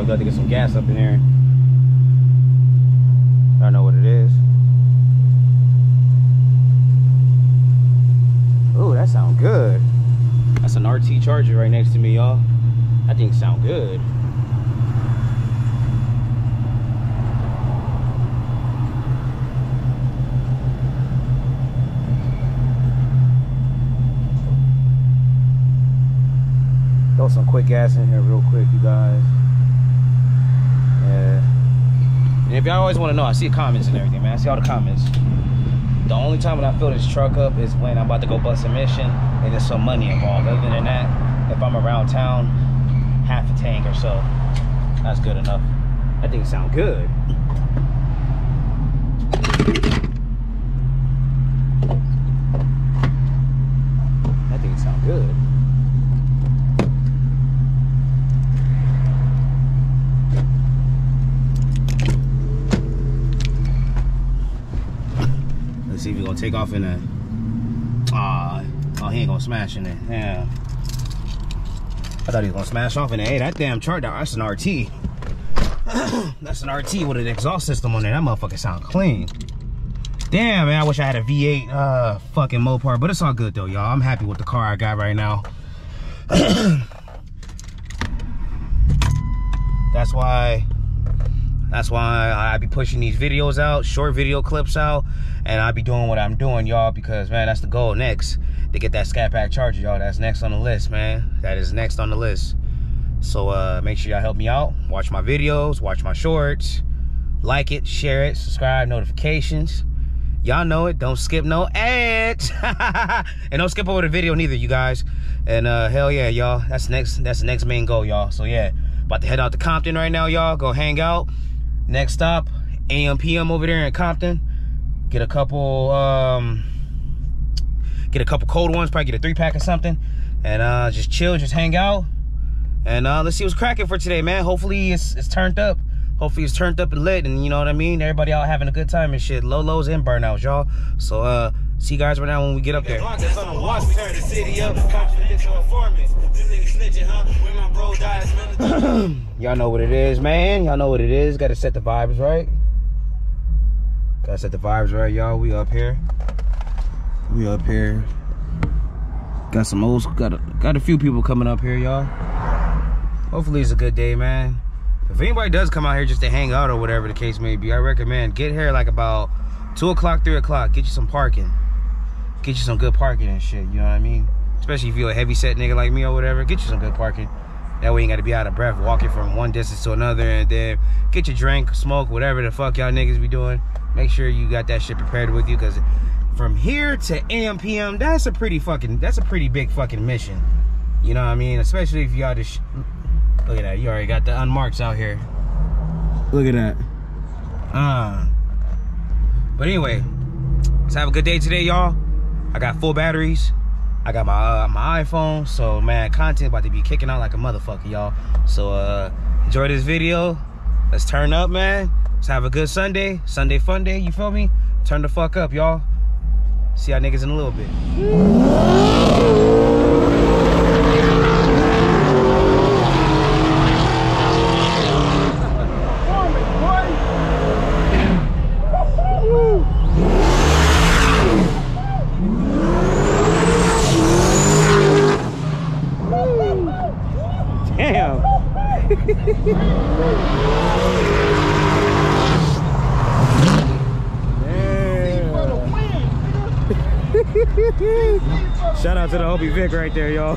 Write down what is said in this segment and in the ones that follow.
we got to get some gas up in here. I don't know what it is. Oh, that sounds good. That's an RT Charger right next to me, y'all. That thing sound good. Throw some quick gas in here real quick, you guys. Yeah. And if y'all always want to know, I see the comments and everything, man. I see all the comments. The only time when I fill this truck up is when I'm about to go bust a mission and there's some money involved. Other than that, if I'm around town, half a tank or so, that's good enough. That thing sound good. That thing sound good. Let's see if we're gonna take off in there. Oh, he ain't gonna smash in there. Yeah. I thought he was gonna smash off in there. Hey, that damn chart, that's an RT. That's an RT with an exhaust system on there. That motherfucker sound clean. Damn, man, I wish I had a V8 fucking Mopar, but it's all good though, y'all. I'm happy with the car I got right now. That's why I be pushing these videos out, short video clips out, and I be doing what I'm doing, y'all, because, man, that's the goal next, to get that Scat Pack Charger, y'all. That's next on the list, man. That is next on the list. So make sure y'all help me out. Watch my videos, watch my shorts, like it, share it, subscribe, notifications. Y'all know it. Don't skip no ads. And don't skip over the video neither, you guys. And hell yeah, y'all. That's the next main goal, y'all. So yeah, about to head out to Compton right now, y'all. Go hang out. Next stop, AM PM over there in Compton. Get a couple cold ones, probably get a 3-pack or something. And just chill, just hang out. And let's see what's cracking for today, man. Hopefully it's turned up. Hopefully it's turned up and lit, and you know what I mean? Everybody out having a good time and shit. Low lows and burnouts, y'all. So see you guys right now when we get up there. Y'all know what it is, man. Y'all know what it is. Gotta set the vibes right. Gotta set the vibes right, y'all. We up here. We up here. Got some old, got a few people coming up here, y'all. Hopefully it's a good day, man. If anybody does come out here just to hang out or whatever the case may be, I recommend get here like about 2 o'clock, 3 o'clock. Get you some parking. Get you some good parking and shit, you know what I mean? Especially if you're a heavy set nigga like me or whatever, get you some good parking. That way you ain't gotta be out of breath walking from one distance to another, and then get your drink, smoke, whatever the fuck y'all niggas be doing. Make sure you got that shit prepared with you, because from here to AM PM, that's a pretty big fucking mission. You know what I mean? Especially if you got this. Look at that, you already got the unmarks out here. Look at that. But anyway, let's have a good day today, y'all. I got full batteries. I got my iPhone, so man, content about to be kicking out like a motherfucker, y'all. So enjoy this video. Let's turn up, man. Let's have a good Sunday fun day, you feel me? Turn the fuck up, y'all. See y'all niggas in a little bit. Damn. Shout out to the Hobie Vic right there, y'all.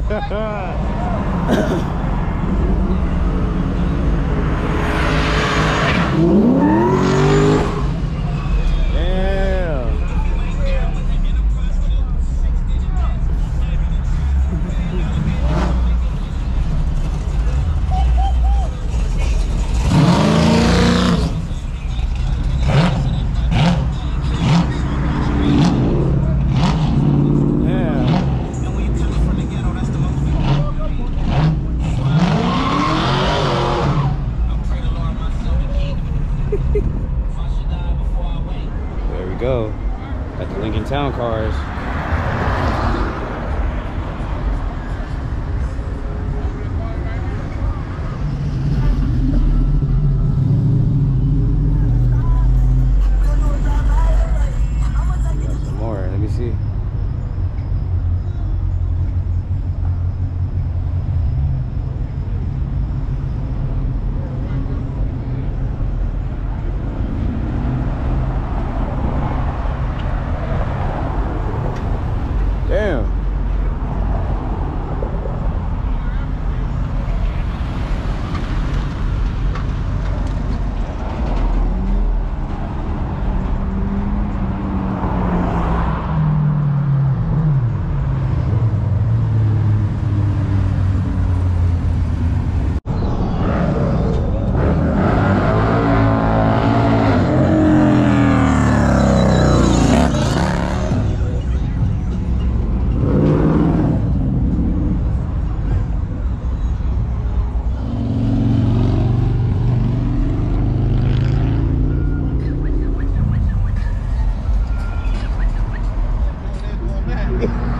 There we go. At the Lincoln Town Cars.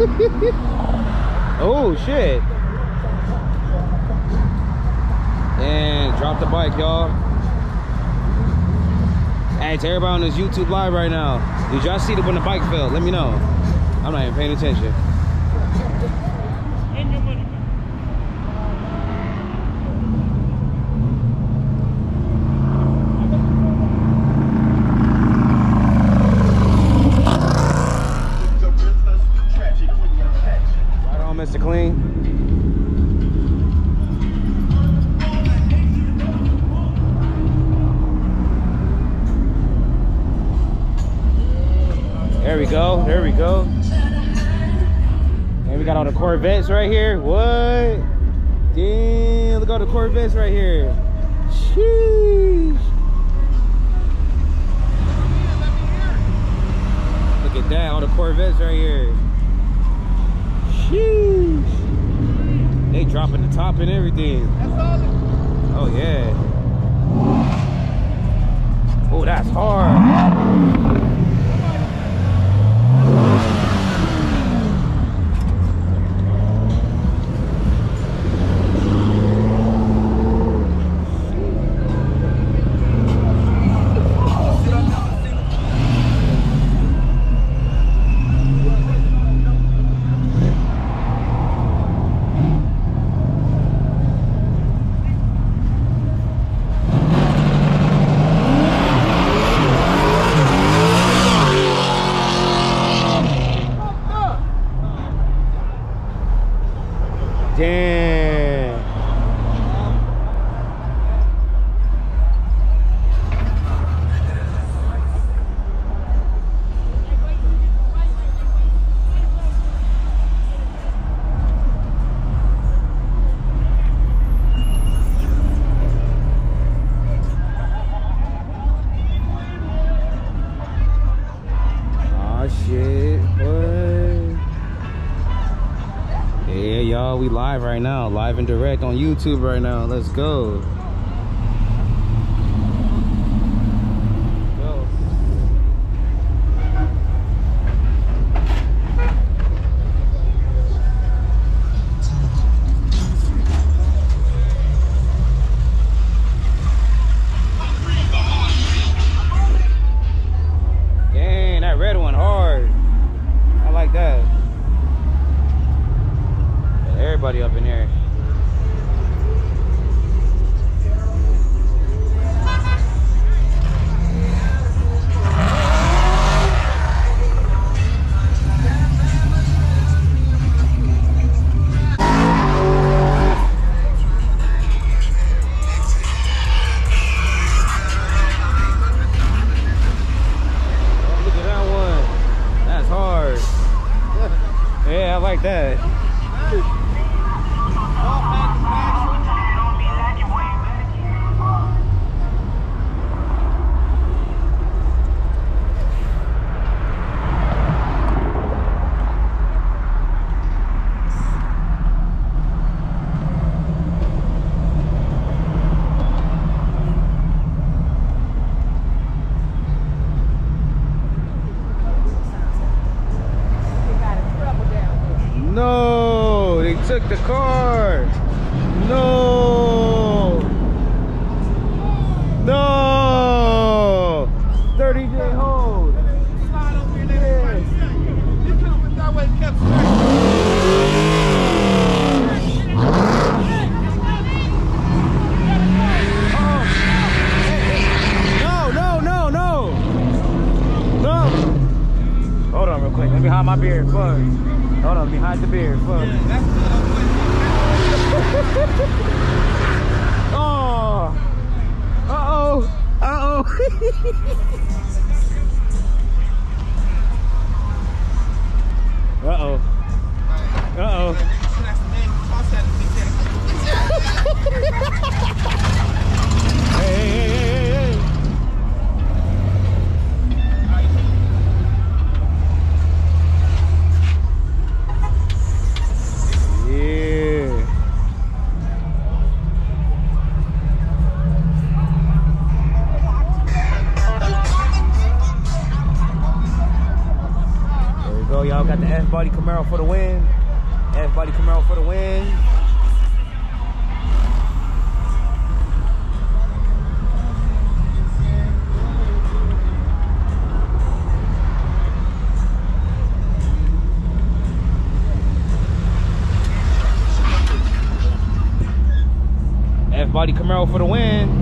Oh shit. And drop the bike, y'all. Hey, to everybody on this YouTube live right now, did y'all see it when the bike fell? Let me know. I'm not even paying attention. Right on, Mr. Clean. There we go, there we go. And we got all the Corvettes right here. What? Damn, look at all the Corvettes right here. Sheesh. Look at that, all the Corvettes right here. Sheesh. They dropping the top and everything. Oh yeah. Oh, that's hard. Damn. Oh shit, what? Yeah, y'all, we live right now, live and direct on YouTube right now. Let's go. Go. Dang, that red one hard. I like that. Everybody up in here. Look at that one. That's hard. Yeah, I like that. No, they took the car. No. No. 30-day hold. Slide over here, yeah. You could have went that way and kept straight. No. Hold on real quick. Let me hide my beard. Fuck. Hold on, behind the beard. Fuck. Oh. Uh-oh. Uh-oh. Uh-oh. Uh-oh. Hey, hey, hey, hey, hey. go, y'all. Got the F-Body Camaro for the win. F-Body Camaro for the win. F-Body Camaro for the win.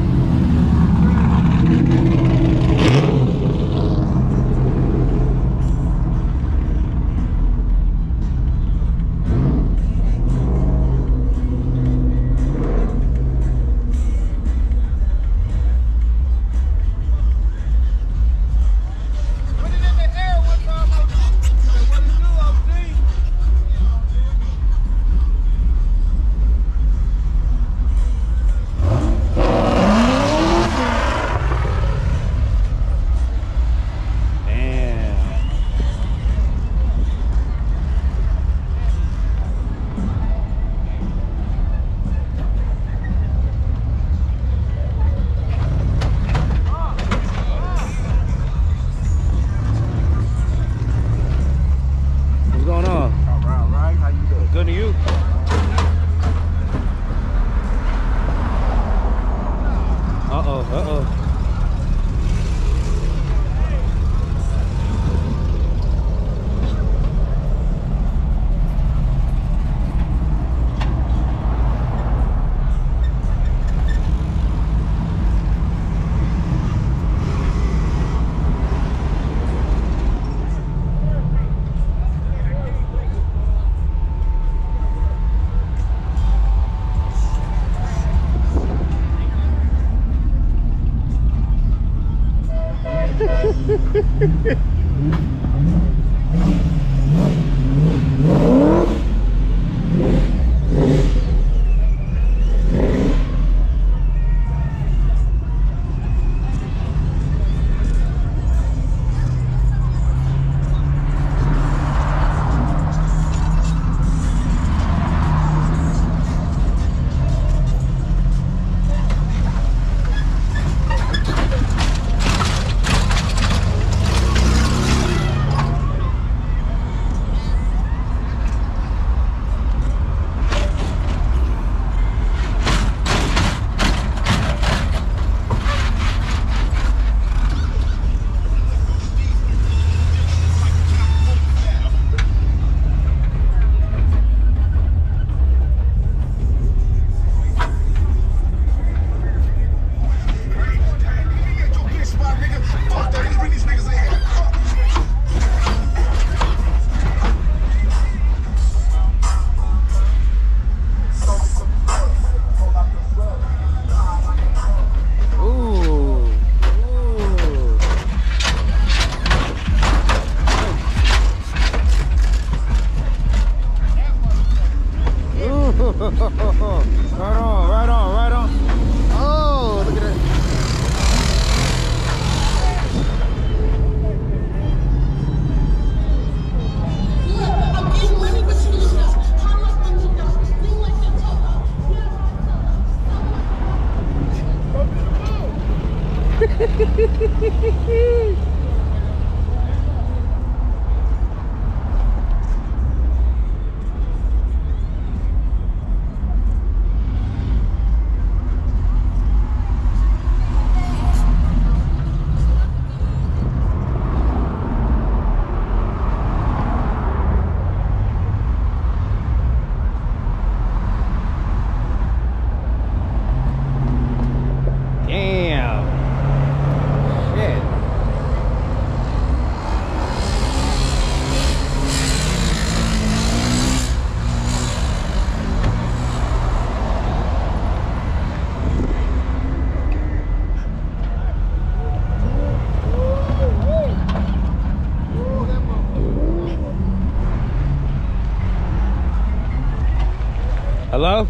Hello?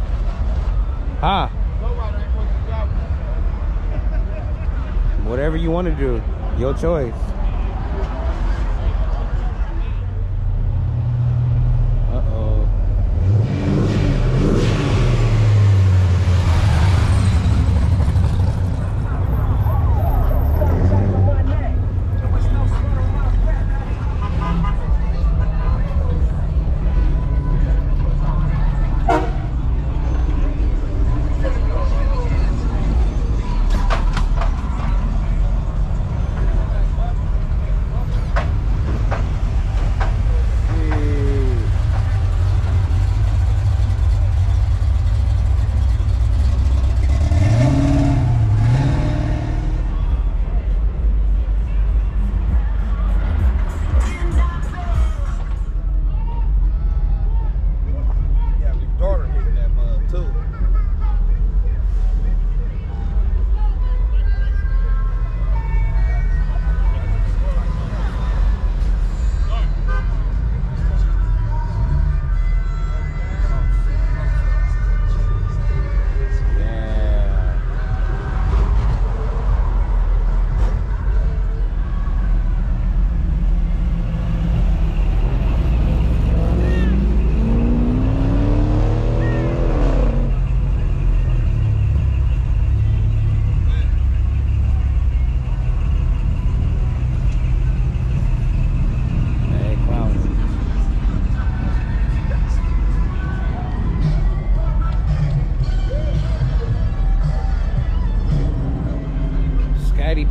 Huh? Whatever you want to do, your choice. Uh-oh.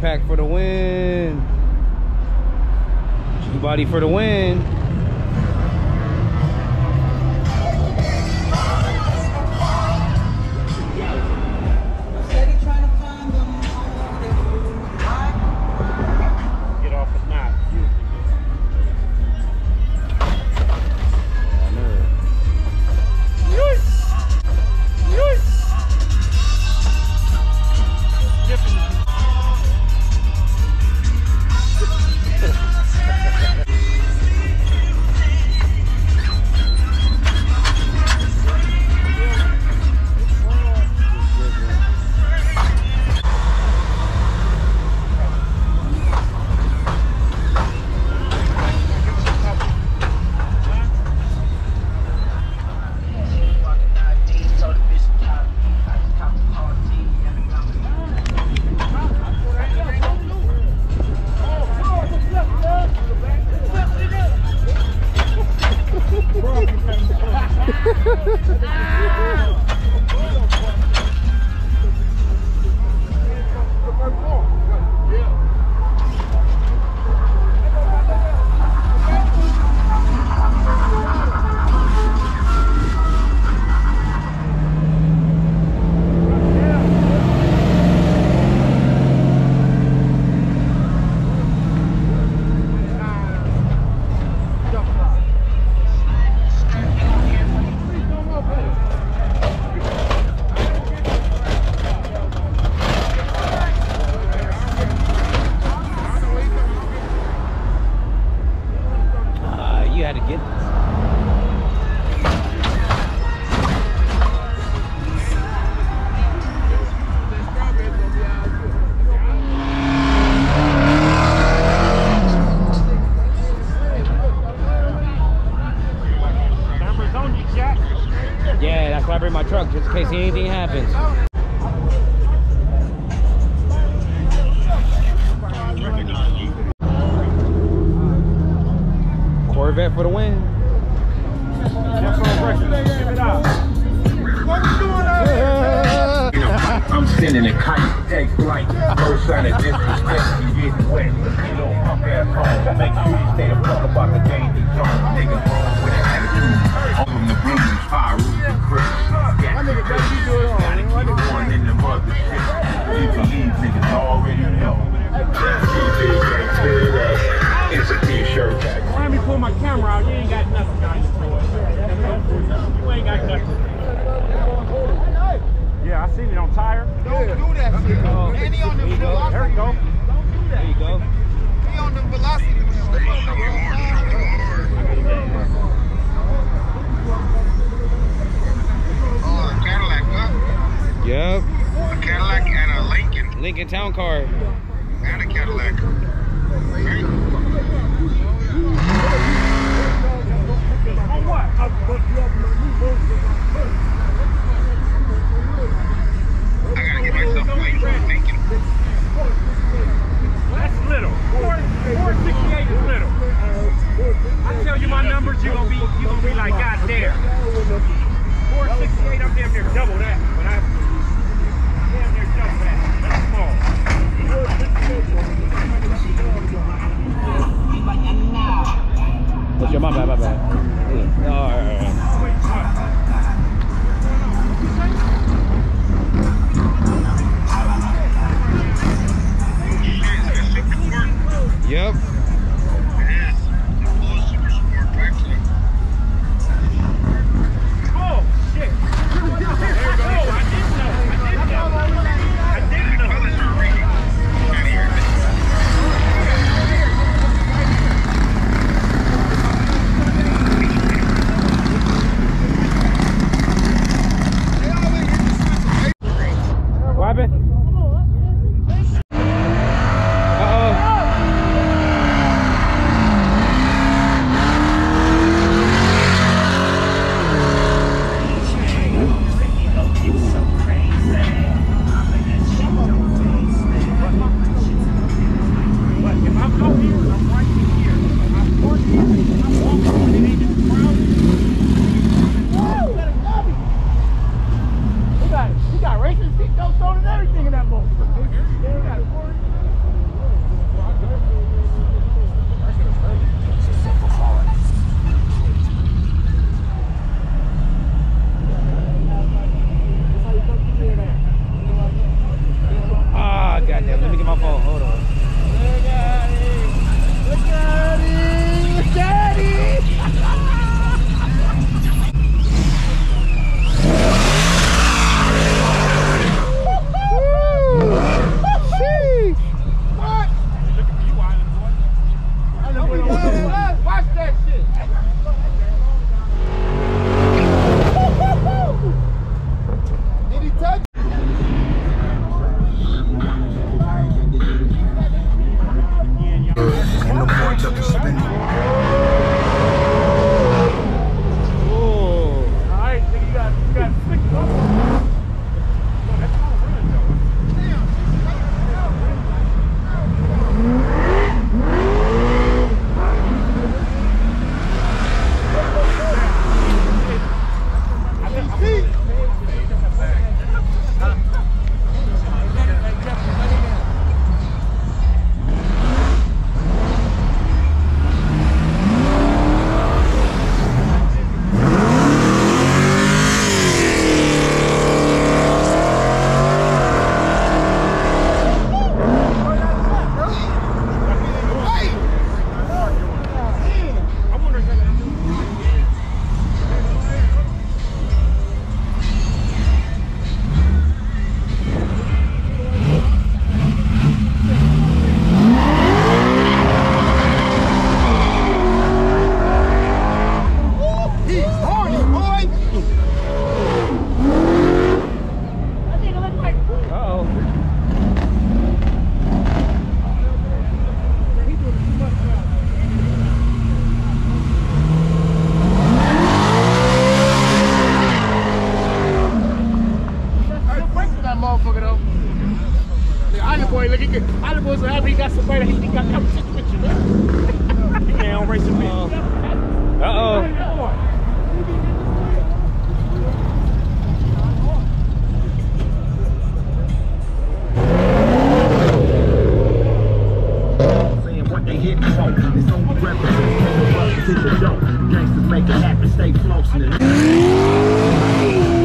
Pack for the win. G-Body for the win. Get off the knot. You had to get this. Cameras on you, Jack. Yeah, that's why I bring my truck, just in case anything happens. Corvette for the win. I'm sending a kite, take flight. First sign of disrespect, you getting wet. You know, pump ass home. Make sure you stay the fuck about the game. These young niggas wrong with an attitude. All from the blues, fire rules and crips. Gotta keep one in the mother shit. These niggas already know. It's a t-shirt. Let me pull my camera out. You ain't got nothing, guys. You ain't got nothing. Yeah, I seen it on tire. Don't do that shit. And he on the velocity. There you go. There you go. He on the velocity. Oh, a Cadillac, huh? Yep. A Cadillac and a Lincoln. Lincoln Town Car. And a Cadillac. Right? On what? I gotta get myself a Lincoln. That's little. 468 is little. I tell you my numbers, you gonna be like, God damn. 468, I'm damn near double that. But I damn near double that. That's small. What's your my bad. Yeah. All right. Wait, what? Yep. Yes. Oh, super sport, actually. Oh, shit. There you go. I didn't know. I didn't know. Fellas are reading. Can't hear me. What happened? Uh-oh. vibration bit. Saying what they hit for. It's only represent in the dope. Gangsters make it happen, stay flossing it.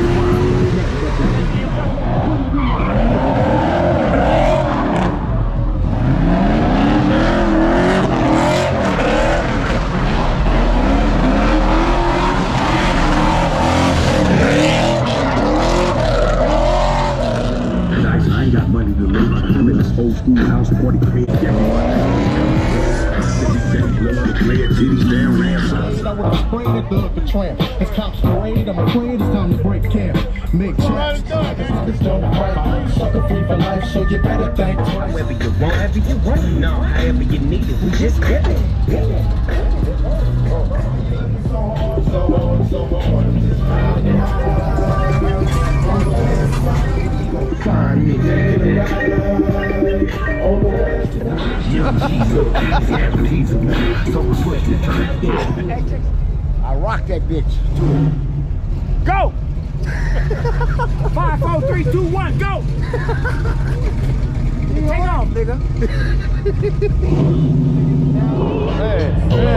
I ain't got money to lose. I'm in this old school house, 40 paid everyone. I was afraid of the tramp. It's cops parade, I'm afraid it's time to break camp. Make traps. It's don't right. Sucker free for life, so you better think twice. However you want, however you want, no, however you need it, we just get it. I rock that bitch. Go! 5, 4, 3, 2, 1, go! Take off, nigga. Hey.